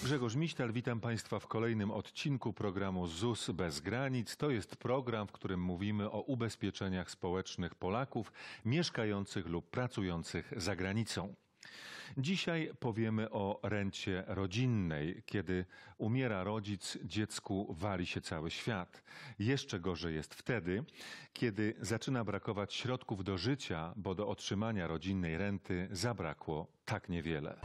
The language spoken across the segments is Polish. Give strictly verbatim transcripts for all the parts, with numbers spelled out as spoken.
Grzegorz Miśtal, witam Państwa w kolejnym odcinku programu ZUS bez granic. To jest program, w którym mówimy o ubezpieczeniach społecznych Polaków mieszkających lub pracujących za granicą. Dzisiaj powiemy o rencie rodzinnej. Kiedy umiera rodzic, dziecku wali się cały świat. Jeszcze gorzej jest wtedy, kiedy zaczyna brakować środków do życia, bo do otrzymania rodzinnej renty zabrakło tak niewiele.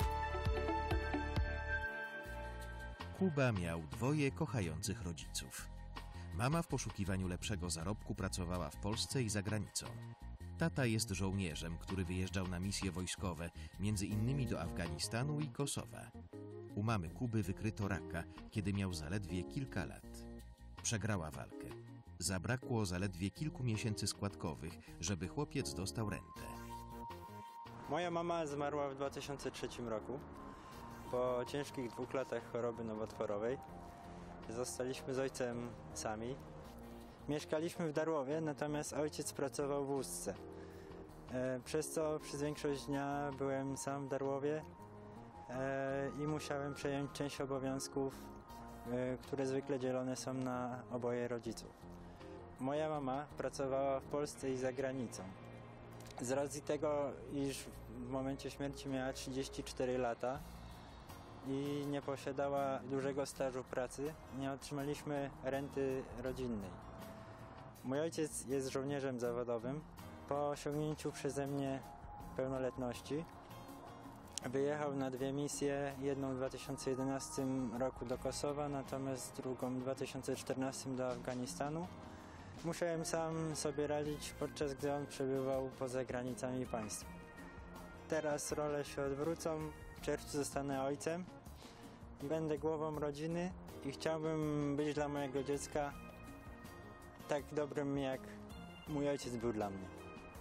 Kuba miał dwoje kochających rodziców. Mama w poszukiwaniu lepszego zarobku pracowała w Polsce i za granicą. Tata jest żołnierzem, który wyjeżdżał na misje wojskowe, między innymi do Afganistanu i Kosowa. U mamy Kuby wykryto raka, kiedy miał zaledwie kilka lat. Przegrała walkę. Zabrakło zaledwie kilku miesięcy składkowych, żeby chłopiec dostał rentę. Moja mama zmarła w dwa tysiące trzecim roku. Po ciężkich dwóch latach choroby nowotworowej zostaliśmy z ojcem sami. Mieszkaliśmy w Darłowie, natomiast ojciec pracował w Ustce. Przez co przez większość dnia byłem sam w Darłowie i musiałem przejąć część obowiązków, które zwykle dzielone są na oboje rodziców. Moja mama pracowała w Polsce i za granicą. Z racji tego, iż w momencie śmierci miała trzydzieści cztery lata i nie posiadała dużego stażu pracy, nie otrzymaliśmy renty rodzinnej. Mój ojciec jest żołnierzem zawodowym. Po osiągnięciu przeze mnie pełnoletności wyjechał na dwie misje, jedną w dwa tysiące jedenastym roku do Kosowa, natomiast drugą w dwa tysiące czternastym do Afganistanu. Musiałem sam sobie radzić, podczas gdy on przebywał poza granicami państwa. Teraz role się odwrócą, w czerwcu zostanę ojcem i będę głową rodziny i chciałbym być dla mojego dziecka tak dobrym, jak mój ojciec był dla mnie.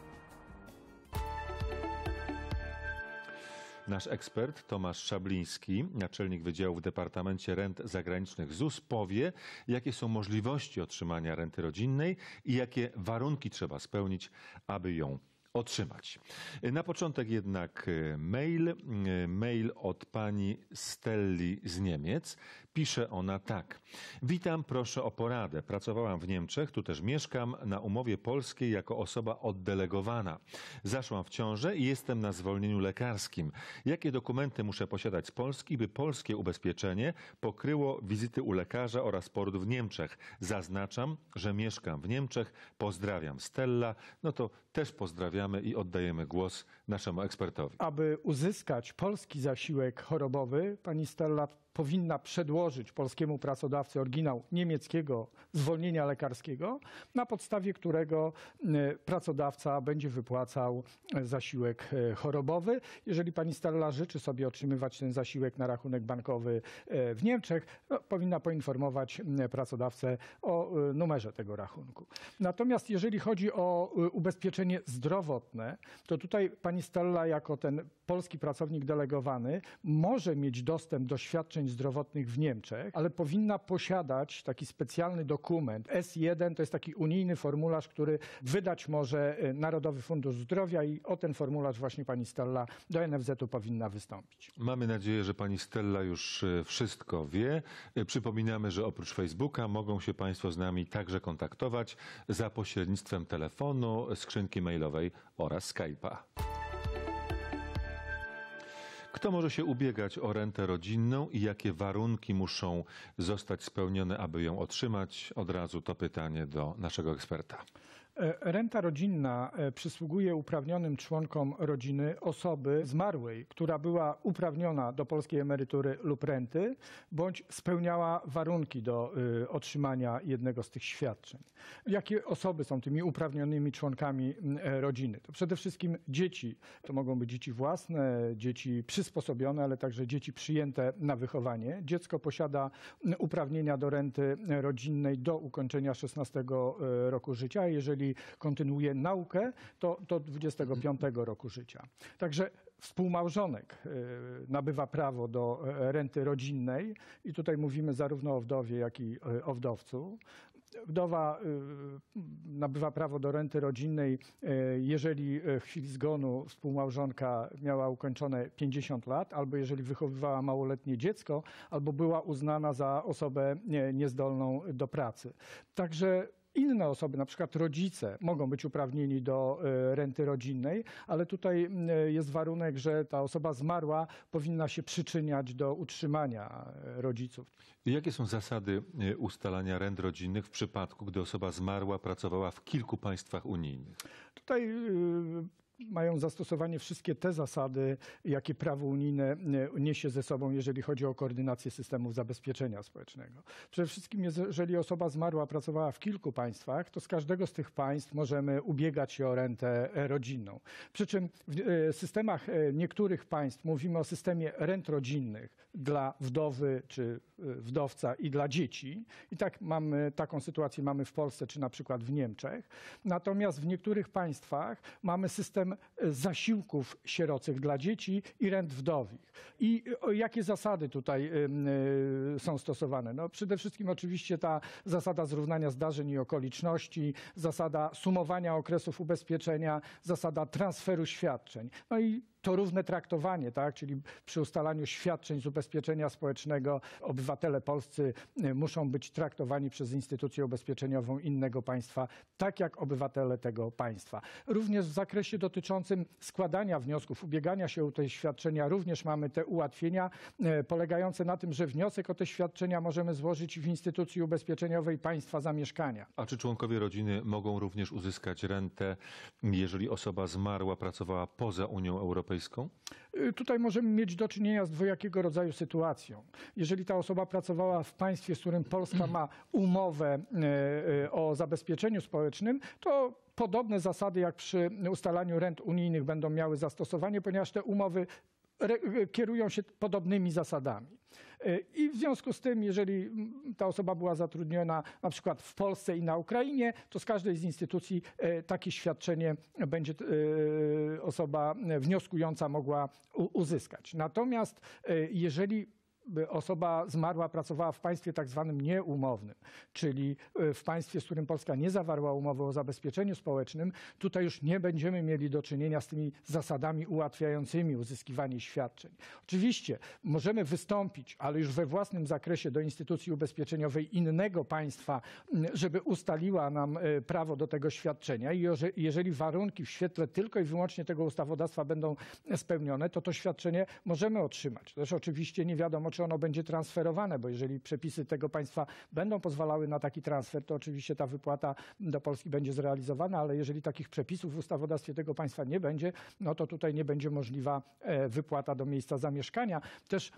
Nasz ekspert Tomasz Szabliński, naczelnik Wydziału w Departamencie Rent Zagranicznych ZUS, powie, jakie są możliwości otrzymania renty rodzinnej i jakie warunki trzeba spełnić, aby ją otrzymać. Na początek jednak mail, mail od pani Stelli z Niemiec. Pisze ona tak. Witam, proszę o poradę. Pracowałam w Niemczech, tu też mieszkam, na umowie polskiej jako osoba oddelegowana. Zaszłam w ciążę i jestem na zwolnieniu lekarskim. Jakie dokumenty muszę posiadać z Polski, by polskie ubezpieczenie pokryło wizyty u lekarza oraz poród w Niemczech? Zaznaczam, że mieszkam w Niemczech. Pozdrawiam, Stella. No to też pozdrawiam i oddajemy głos naszemu ekspertowi. Aby uzyskać polski zasiłek chorobowy, pani Stella powinna przedłożyć polskiemu pracodawcy oryginał niemieckiego zwolnienia lekarskiego, na podstawie którego pracodawca będzie wypłacał zasiłek chorobowy. Jeżeli pani Stella życzy sobie otrzymywać ten zasiłek na rachunek bankowy w Niemczech, no, powinna poinformować pracodawcę o numerze tego rachunku. Natomiast jeżeli chodzi o ubezpieczenie zdrowotne, to tutaj pani Stella jako ten polski pracownik delegowany może mieć dostęp do świadczeń zdrowotnych w Niemczech, ale powinna posiadać taki specjalny dokument. S jeden to jest taki unijny formularz, który wydać może Narodowy Fundusz Zdrowia i o ten formularz właśnie pani Stella do N F Z u powinna wystąpić. Mamy nadzieję, że pani Stella już wszystko wie. Przypominamy, że oprócz Facebooka mogą się państwo z nami także kontaktować za pośrednictwem telefonu, skrzynki mailowej oraz Skype'a. Kto może się ubiegać o rentę rodzinną i jakie warunki muszą zostać spełnione, aby ją otrzymać? Od razu to pytanie do naszego eksperta. Renta rodzinna przysługuje uprawnionym członkom rodziny osoby zmarłej, która była uprawniona do polskiej emerytury lub renty, bądź spełniała warunki do otrzymania jednego z tych świadczeń. Jakie osoby są tymi uprawnionymi członkami rodziny? To przede wszystkim dzieci. To mogą być dzieci własne, dzieci przysposobione, ale także dzieci przyjęte na wychowanie. Dziecko posiada uprawnienia do renty rodzinnej do ukończenia szesnastego roku życia. Jeżeli kontynuuje naukę, to do dwudziestego piątego roku życia. Także współmałżonek nabywa prawo do renty rodzinnej i tutaj mówimy zarówno o wdowie, jak i o wdowcu. Wdowa nabywa prawo do renty rodzinnej, jeżeli w chwili zgonu współmałżonka miała ukończone pięćdziesiąt lat, albo jeżeli wychowywała małoletnie dziecko, albo była uznana za osobę niezdolną do pracy. Także inne osoby, na przykład rodzice, mogą być uprawnieni do renty rodzinnej, ale tutaj jest warunek, że ta osoba zmarła powinna się przyczyniać do utrzymania rodziców. I jakie są zasady ustalania rent rodzinnych w przypadku, gdy osoba zmarła pracowała w kilku państwach unijnych? Tutaj mają zastosowanie wszystkie te zasady, jakie prawo unijne niesie ze sobą, jeżeli chodzi o koordynację systemów zabezpieczenia społecznego. Przede wszystkim, jeżeli osoba zmarła pracowała w kilku państwach, to z każdego z tych państw możemy ubiegać się o rentę rodzinną. Przy czym w systemach niektórych państw mówimy o systemie rent rodzinnych dla wdowy czy wdowca i dla dzieci. I tak mamy, taką sytuację mamy w Polsce czy na przykład w Niemczech. Natomiast w niektórych państwach mamy system zasiłków sierocych dla dzieci i rent wdowich. I jakie zasady tutaj są stosowane? No, przede wszystkim oczywiście ta zasada zrównania zdarzeń i okoliczności, zasada sumowania okresów ubezpieczenia, zasada transferu świadczeń. No i to równe traktowanie, tak? Czyli przy ustalaniu świadczeń z ubezpieczenia społecznego obywatele polscy muszą być traktowani przez instytucję ubezpieczeniową innego państwa, tak jak obywatele tego państwa. Również w zakresie dotyczącym składania wniosków, ubiegania się o te świadczenia, również mamy te ułatwienia polegające na tym, że wniosek o te świadczenia możemy złożyć w instytucji ubezpieczeniowej państwa zamieszkania. A czy członkowie rodziny mogą również uzyskać rentę, jeżeli osoba zmarła, pracowała poza Unią Europejską? Tutaj możemy mieć do czynienia z dwojakiego rodzaju sytuacją. Jeżeli ta osoba pracowała w państwie, z którym Polska ma umowę o zabezpieczeniu społecznym, to podobne zasady jak przy ustalaniu rent unijnych będą miały zastosowanie, ponieważ te umowy kierują się podobnymi zasadami. I w związku z tym, jeżeli ta osoba była zatrudniona na przykład w Polsce i na Ukrainie, to z każdej z instytucji takie świadczenie będzie osoba wnioskująca mogła uzyskać. Natomiast jeżeli osoba zmarła pracowała w państwie tak zwanym nieumownym, czyli w państwie, z którym Polska nie zawarła umowy o zabezpieczeniu społecznym, tutaj już nie będziemy mieli do czynienia z tymi zasadami ułatwiającymi uzyskiwanie świadczeń. Oczywiście możemy wystąpić, ale już we własnym zakresie do instytucji ubezpieczeniowej innego państwa, żeby ustaliła nam prawo do tego świadczenia i jeżeli warunki w świetle tylko i wyłącznie tego ustawodawstwa będą spełnione, to to świadczenie możemy otrzymać. Też oczywiście nie wiadomo, czy ono będzie transferowane, bo jeżeli przepisy tego państwa będą pozwalały na taki transfer, to oczywiście ta wypłata do Polski będzie zrealizowana, ale jeżeli takich przepisów w ustawodawstwie tego państwa nie będzie, no to tutaj nie będzie możliwa wypłata do miejsca zamieszkania. Też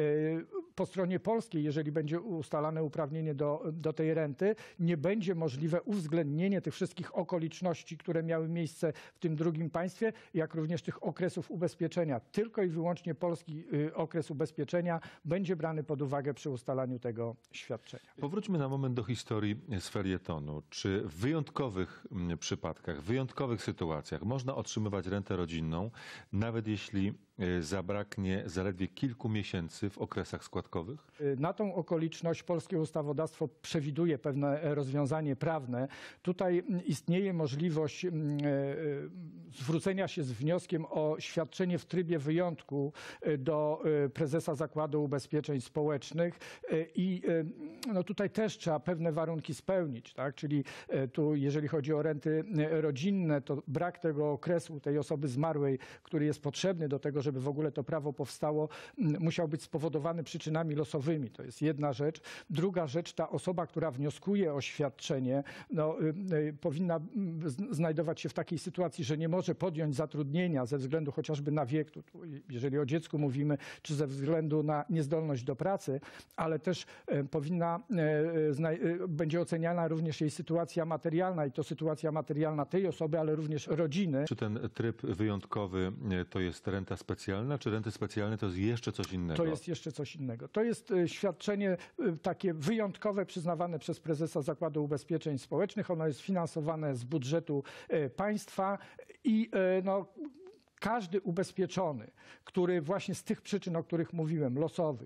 po stronie polskiej, jeżeli będzie ustalane uprawnienie do, do tej renty, nie będzie możliwe uwzględnienie tych wszystkich okoliczności, które miały miejsce w tym drugim państwie, jak również tych okresów ubezpieczenia. Tylko i wyłącznie polski okres ubezpieczenia będzie brany pod uwagę przy ustalaniu tego świadczenia. Powróćmy na moment do historii z felietonu. Czy w wyjątkowych przypadkach, w wyjątkowych sytuacjach można otrzymywać rentę rodzinną, nawet jeśli zabraknie zaledwie kilku miesięcy w okresach składkowych? Na tą okoliczność polskie ustawodawstwo przewiduje pewne rozwiązanie prawne. Tutaj istnieje możliwość zwrócenia się z wnioskiem o świadczenie w trybie wyjątku do prezesa Zakładu Ubezpieczeń Społecznych i no tutaj też trzeba pewne warunki spełnić, tak? Czyli tu jeżeli chodzi o renty rodzinne, to brak tego okresu tej osoby zmarłej, który jest potrzebny do tego, żeby w ogóle to prawo powstało, musiał być spowodowany przyczynami losowymi. To jest jedna rzecz. Druga rzecz, ta osoba, która wnioskuje o świadczenie, no, y, powinna znajdować się w takiej sytuacji, że nie może podjąć zatrudnienia ze względu chociażby na wiek, tu, tu, jeżeli o dziecku mówimy, czy ze względu na niezdolność do pracy, ale też y, powinna, y, y, będzie oceniana również jej sytuacja materialna i to sytuacja materialna tej osoby, ale również rodziny. Czy ten tryb wyjątkowy to jest renta specjalna, czy renty specjalne to jest jeszcze coś innego? To jest jeszcze coś innego. To jest świadczenie takie wyjątkowe przyznawane przez prezesa Zakładu Ubezpieczeń Społecznych. Ono jest finansowane z budżetu państwa i no, każdy ubezpieczony, który właśnie z tych przyczyn, o których mówiłem, losowych,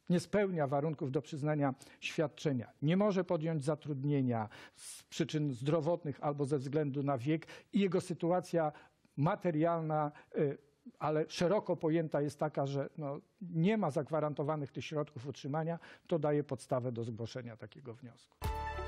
nie spełnia warunków do przyznania świadczenia, nie może podjąć zatrudnienia z przyczyn zdrowotnych albo ze względu na wiek i jego sytuacja materialna, ale szeroko pojęta jest taka, że no, nie ma zagwarantowanych tych środków utrzymania, to daje podstawę do zgłoszenia takiego wniosku.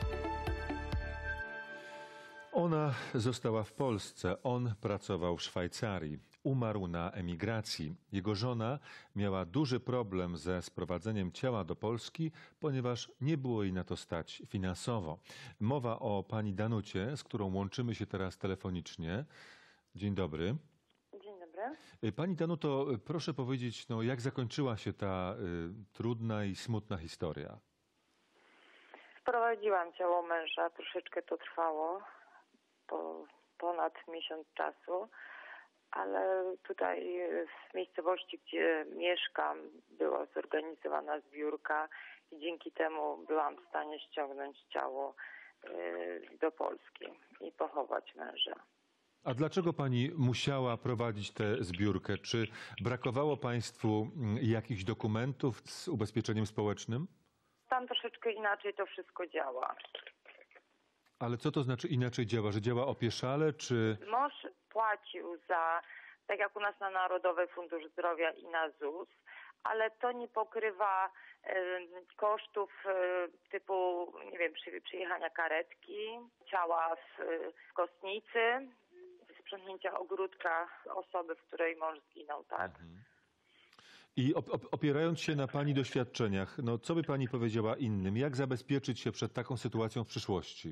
Ona została w Polsce, on pracował w Szwajcarii. Umarł na emigracji. Jego żona miała duży problem ze sprowadzeniem ciała do Polski, ponieważ nie było jej na to stać finansowo. Mowa o pani Danucie, z którą łączymy się teraz telefonicznie. Dzień dobry. Dzień dobry. Pani Danuto, proszę powiedzieć, no, jak zakończyła się ta y, trudna i smutna historia? Wprowadziłam ciało męża, troszeczkę to trwało, po ponad miesiąc czasu, ale tutaj w miejscowości, gdzie mieszkam, była zorganizowana zbiórka i dzięki temu byłam w stanie ściągnąć ciało y, do Polski i pochować męża. A dlaczego pani musiała prowadzić tę zbiórkę? Czy brakowało państwu jakichś dokumentów z ubezpieczeniem społecznym? Tam troszeczkę inaczej to wszystko działa. Ale co to znaczy inaczej działa? Że działa opieszale, czy... Mąż płacił za, tak jak u nas na Narodowy Fundusz Zdrowia i na Z U S, ale to nie pokrywa y, kosztów y, typu, nie wiem, przy, przyjechania karetki, ciała w, w kostnicy, sprzątnięcia ogródka osoby, w której mąż zginął, tak? Mhm. I op opierając się na pani doświadczeniach, no co by pani powiedziała innym? Jak zabezpieczyć się przed taką sytuacją w przyszłości?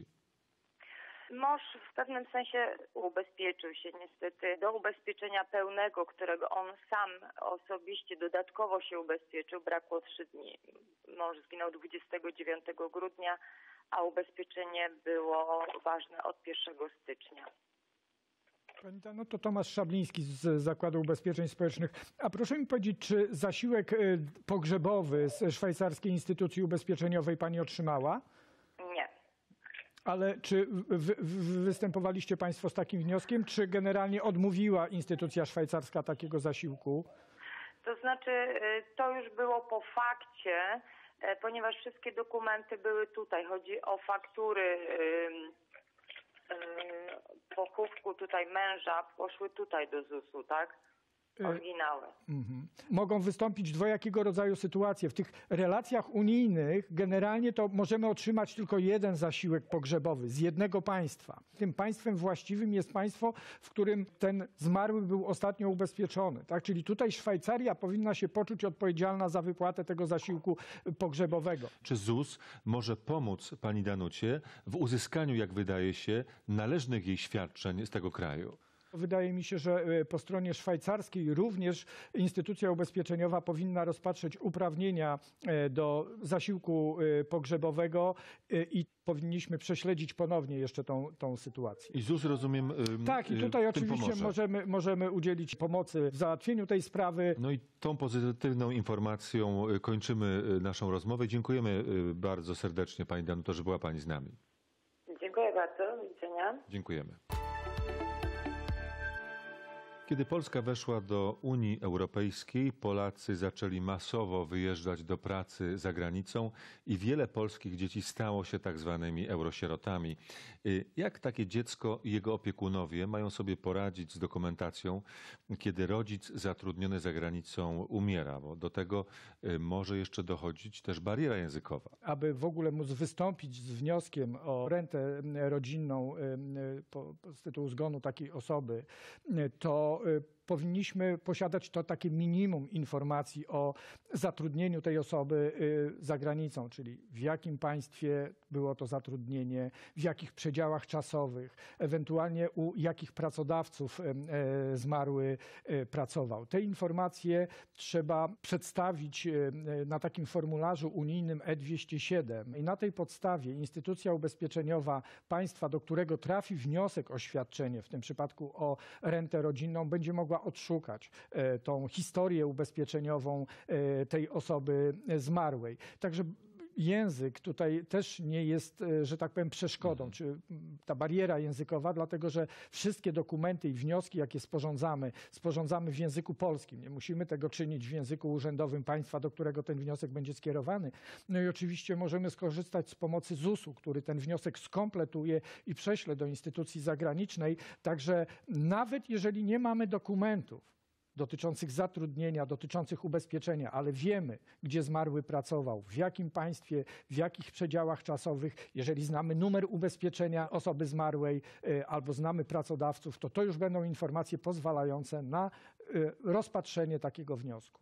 Mąż w pewnym sensie ubezpieczył się niestety do ubezpieczenia pełnego, którego on sam osobiście dodatkowo się ubezpieczył. Brakło trzy dni. Mąż zginął dwudziestego dziewiątego grudnia, a ubezpieczenie było ważne od pierwszego stycznia. Pani Dano, to Tomasz Szabliński z Zakładu Ubezpieczeń Społecznych. A proszę mi powiedzieć, czy zasiłek pogrzebowy z szwajcarskiej instytucji ubezpieczeniowej pani otrzymała? Nie. Ale czy wy, wy występowaliście państwo z takim wnioskiem, czy generalnie odmówiła instytucja szwajcarska takiego zasiłku? To znaczy, to już było po fakcie, ponieważ wszystkie dokumenty były tutaj. Chodzi o faktury pochówku tutaj męża, poszły tutaj do Z U S-u, tak? Oryginały. Mhm. Mogą wystąpić dwojakiego rodzaju sytuacje. W tych relacjach unijnych generalnie to możemy otrzymać tylko jeden zasiłek pogrzebowy z jednego państwa. Tym państwem właściwym jest państwo, w którym ten zmarły był ostatnio ubezpieczony. Tak? Czyli tutaj Szwajcaria powinna się poczuć odpowiedzialna za wypłatę tego zasiłku pogrzebowego. Czy Z U S może pomóc pani Danucie w uzyskaniu, jak wydaje się, należnych jej świadczeń z tego kraju? Wydaje mi się, że po stronie szwajcarskiej również instytucja ubezpieczeniowa powinna rozpatrzeć uprawnienia do zasiłku pogrzebowego i powinniśmy prześledzić ponownie jeszcze tą, tą sytuację. I Z U S, rozumiem, tak, i tutaj tym oczywiście pomoże. możemy, możemy udzielić pomocy w załatwieniu tej sprawy. No i tą pozytywną informacją kończymy naszą rozmowę. Dziękujemy bardzo serdecznie pani Danuto, że była pani z nami. Dziękuję bardzo. Do widzenia. Dziękujemy. Kiedy Polska weszła do Unii Europejskiej, Polacy zaczęli masowo wyjeżdżać do pracy za granicą i wiele polskich dzieci stało się tak zwanymi eurosierotami. Jak takie dziecko i jego opiekunowie mają sobie poradzić z dokumentacją, kiedy rodzic zatrudniony za granicą umiera? Bo do tego może jeszcze dochodzić też bariera językowa. Aby w ogóle móc wystąpić z wnioskiem o rentę rodzinną z tytułu zgonu takiej osoby, to powinniśmy posiadać to takie minimum informacji o zatrudnieniu tej osoby za granicą, czyli w jakim państwie było to zatrudnienie, w jakich przedziałach czasowych, ewentualnie u jakich pracodawców zmarły pracował. Te informacje trzeba przedstawić na takim formularzu unijnym E dwieście siedem i na tej podstawie instytucja ubezpieczeniowa państwa, do którego trafi wniosek o świadczenie, w tym przypadku o rentę rodzinną, będzie mogła odszukać tą historię ubezpieczeniową tej osoby zmarłej. Także język tutaj też nie jest, że tak powiem, przeszkodą, czy ta bariera językowa, dlatego że wszystkie dokumenty i wnioski, jakie sporządzamy, sporządzamy w języku polskim. Nie musimy tego czynić w języku urzędowym państwa, do którego ten wniosek będzie skierowany. No i oczywiście możemy skorzystać z pomocy zusu, który ten wniosek skompletuje i prześle do instytucji zagranicznej. Także nawet jeżeli nie mamy dokumentów dotyczących zatrudnienia, dotyczących ubezpieczenia, ale wiemy, gdzie zmarły pracował, w jakim państwie, w jakich przedziałach czasowych, jeżeli znamy numer ubezpieczenia osoby zmarłej albo znamy pracodawców, to to już będą informacje pozwalające na rozpatrzenie takiego wniosku.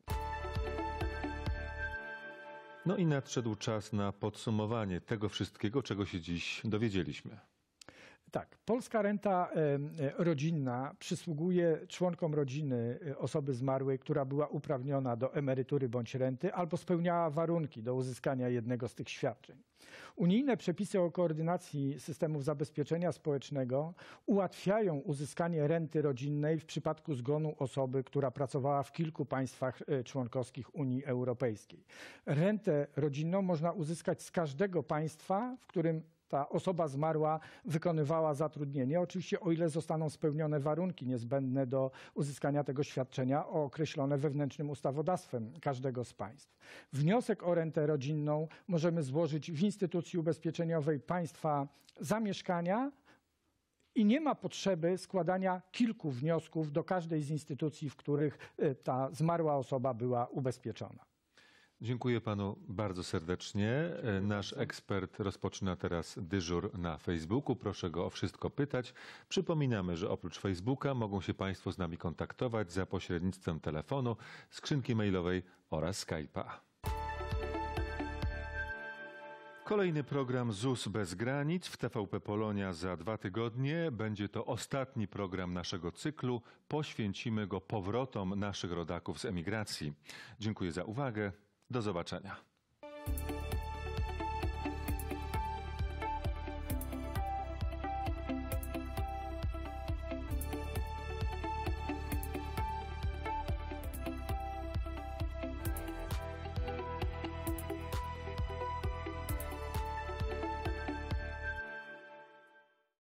No i nadszedł czas na podsumowanie tego wszystkiego, czego się dziś dowiedzieliśmy. Tak, polska renta rodzinna przysługuje członkom rodziny osoby zmarłej, która była uprawniona do emerytury bądź renty albo spełniała warunki do uzyskania jednego z tych świadczeń. Unijne przepisy o koordynacji systemów zabezpieczenia społecznego ułatwiają uzyskanie renty rodzinnej w przypadku zgonu osoby, która pracowała w kilku państwach członkowskich Unii Europejskiej. Rentę rodzinną można uzyskać z każdego państwa, w którym ta osoba zmarła wykonywała zatrudnienie, oczywiście o ile zostaną spełnione warunki niezbędne do uzyskania tego świadczenia określone wewnętrznym ustawodawstwem każdego z państw. Wniosek o rentę rodzinną możemy złożyć w instytucji ubezpieczeniowej państwa zamieszkania i nie ma potrzeby składania kilku wniosków do każdej z instytucji, w których ta zmarła osoba była ubezpieczona. Dziękuję panu bardzo serdecznie. Nasz ekspert rozpoczyna teraz dyżur na Facebooku. Proszę go o wszystko pytać. Przypominamy, że oprócz Facebooka mogą się państwo z nami kontaktować za pośrednictwem telefonu, skrzynki mailowej oraz Skype'a. Kolejny program ZUS bez granic w T V P Polonia za dwa tygodnie. będzie to ostatni program naszego cyklu. Poświęcimy go powrotom naszych rodaków z emigracji. Dziękuję za uwagę. Do zobaczenia.